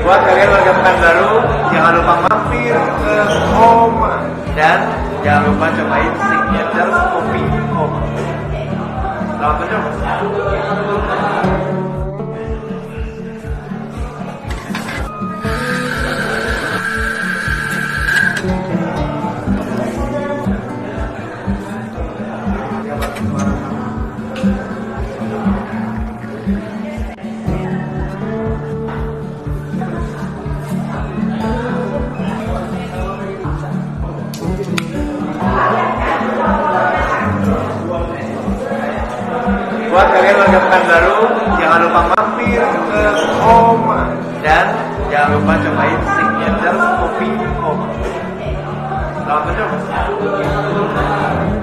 Buat kalian warga Pekanbaru, jangan lupa mampir ke Oma dan jangan lupa cobain signature kopi Oma. Selamat mencoba. Buat kalian warga Pekanbaru, jangan lupa mampir ke Oma dan jangan lupa cobain signature kopi Oma. Selamat mencoba.